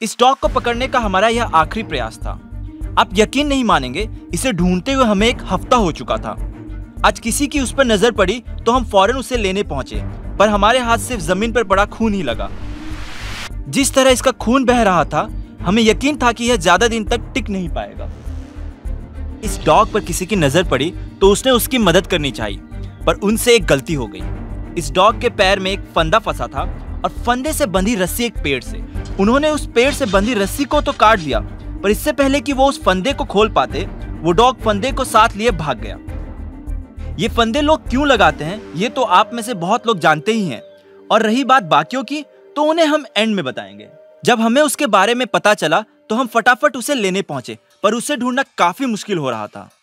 इस डॉग को पकड़ने का हमारा यह आखिरी प्रयास था। आप यकीन नहीं मानेंगे, इसे ढूंढते हुए हमें 1 हफ्ता हो चुका था। आज किसी की उस पर नजर पड़ी तो हम फौरन उसे लेने पहुंचे, पर हमारे हाथ सिर्फ जमीन पर पड़ा खून ही लगा। जिस तरह इसका खून बह रहा था, हमें यकीन था कि यह ज्यादा दिन तक टिक नहीं पाएगा। इस डॉग पर किसी की नजर पड़ी तो उसने उसकी मदद करनी चाहिए, पर उनसे एक गलती हो गई। इस डॉग के पैर में एक फंदा फंसा था और फंदे से बंधी रस्सी एक पेड़ से। उन्होंने उस पेड़ से बंधी रस्सी को तो काट दिया, पर इससे पहले कि वो उस फंदे को खोल पाते, वो डॉग फंदे को साथ लिए भाग गया। ये फंदे लोग क्यों लगाते हैं, ये तो आप में से बहुत लोग जानते ही हैं। और रही बात बाकियों की, तो उन्हें हम एंड में बताएंगे। जब हमें उसके बारे में पता चला तो हम फटाफट उसे लेने पहुंचे, पर उसे ढूंढना काफी मुश्किल हो रहा था।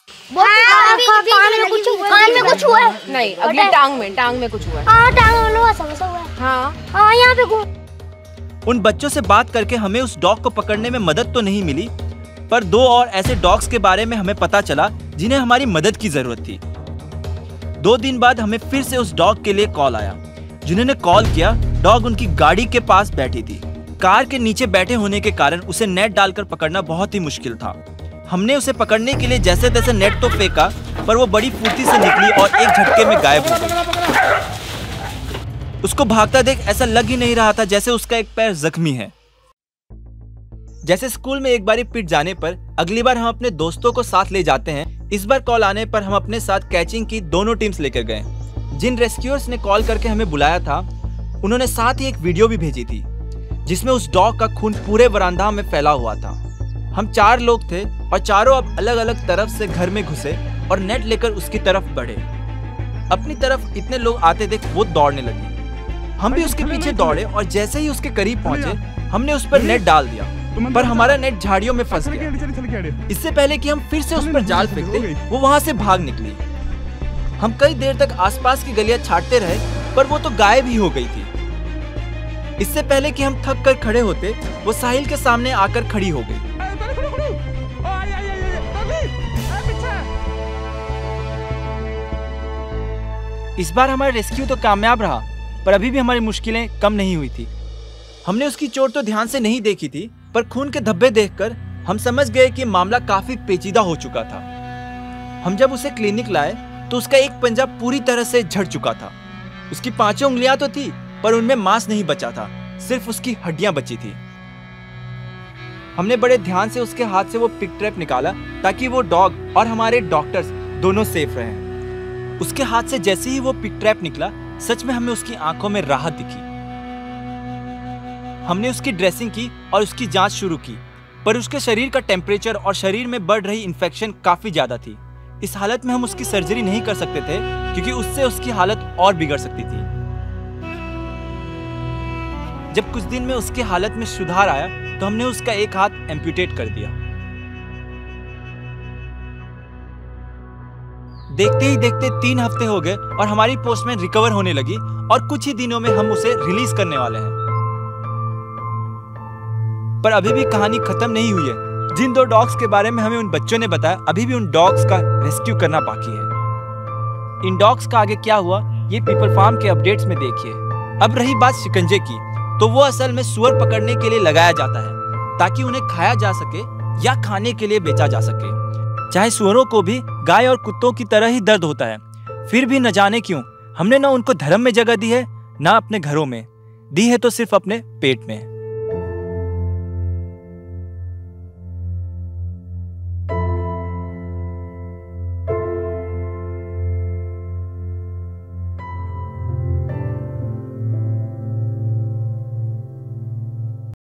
कान में कुछ हुआ है? नहीं, अगली टांग में कुछ हुआ है। टांग में समस्या हुआ है। हाँ, यहाँ पे उन बच्चों से बात करके हमें उस डॉग को पकड़ने में मदद तो नहीं मिली, पर 2 और ऐसे डॉग्स के बारे में हमें पता चला जिन्हें हमारी मदद की जरूरत थी। 2 दिन बाद हमें फिर से उस डॉग के लिए कॉल आया। जिन्होंने कॉल किया, डॉग उनकी गाड़ी के पास बैठी थी। कार के नीचे बैठे होने के कारण उसे नेट डालकर पकड़ना बहुत ही मुश्किल था। हमने उसे पकड़ने के लिए जैसे तैसे नेट तो फेंका, पर वो बड़ी फुर्ती से निकली और एक झटके में गायब हो गई। उसको भागता देख ऐसा लग ही नहीं रहा था जैसे उसका एक पैर जख्मी है। जैसे स्कूल में एक बारी पिट जाने पर अगली बार हम अपने दोस्तों को साथ ले जाते हैं, इस बार कॉल आने पर हम अपने साथ कैचिंग की दोनों टीम्स लेकर गए। जिन रेस्क्यूअर्स ने कॉल करके हमें बुलाया था, उन्होंने साथ ही एक वीडियो भी भेजी थी जिसमें उस डॉग का खून पूरे बरामदा में फैला हुआ था। हम 4 लोग थे और चारों अब अलग अलग तरफ से घर में घुसे और नेट लेकर उसकी तरफ बढ़े। अपनी तरफ इतने लोग आते देख वो दौड़ने लगी। हम भी उसके पीछे दौड़े और जैसे ही उसके करीब पहुंचे, हमने उस पर नेट डाल दिया, पर हमारा नेट झाड़ियों में फंस गया। इससे पहले कि हम फिर से उस पर जाल फेंकते, वो वहां से भाग निकली। हम कई देर तक आसपास की गलियां छांटते रहे, पर वो तो गायब ही हो गई थी। इससे पहले कि हम थक कर खड़े होते, वो साहिल के सामने आकर खड़ी हो गई। इस बार हमारा रेस्क्यू तो कामयाब रहा, पर अभी भी हमारी मुश्किलें कम नहीं हुई थी। हमने उसकी चोट तो ध्यान से नहीं देखी थी, पर खून के धब्बे देखकर हम समझ गए कि मामला काफी पेचीदा हो चुका था। हम जब उसे क्लिनिक लाए तो उसका एक पंजा पूरी तरह से झड़ चुका था। उसकी 5 उंगलियां तो थी, पर उनमें मांस नहीं बचा था, सिर्फ उसकी हड्डियां बची थी। हमने बड़े ध्यान से उसके हाथ से वो पिक ट्रैप निकाला ताकि वो डॉग और हमारे डॉक्टर्स दोनों सेफ रहें। उसके हाथ से जैसे ही वो पिक ट्रैप निकला, सच में हमें उसकी आंखों में राहत दिखी। हमने उसकी ड्रेसिंग की और उसकी जांच शुरू की, पर उसके शरीर का टेम्परेचर और शरीर में बढ़ रही इन्फेक्शन काफी ज्यादा थी। इस हालत में हम उसकी सर्जरी नहीं कर सकते थे, क्योंकि उससे उसकी हालत और बिगड़ सकती थी। जब कुछ दिन में उसकी हालत में सुधार आया तो हमने उसका एक हाथ एम्प्यूटेट कर दिया। देखते ही देखते 3 हफ्ते हो गए और हमारी पोस्टमैन रिकवर होने लगी और कुछ ही दिनों में हम उसे रिलीज करने वाले हैं। पर अभी भी कहानी खत्म नहीं हुई है। जिन 2 डॉग्स के बारे में हमें उन बच्चों ने बताया, अभी भी उन डॉग्स का रेस्क्यू करना बाकी है। इन डॉग्स का आगे क्या हुआ, ये पीपल फार्म के अपडेट्स में देखिए। अब रही बात शिकंजे की, तो वो असल में सुअर पकड़ने के लिए लगाया जाता है ताकि उन्हें खाया जा सके या खाने के लिए बेचा जा सके। चाहे सुअरों को भी गाय और कुत्तों की तरह ही दर्द होता है, फिर भी न जाने क्यों हमने ना उनको धर्म में जगह दी है, ना अपने घरों में दी है, तो सिर्फ अपने पेट में।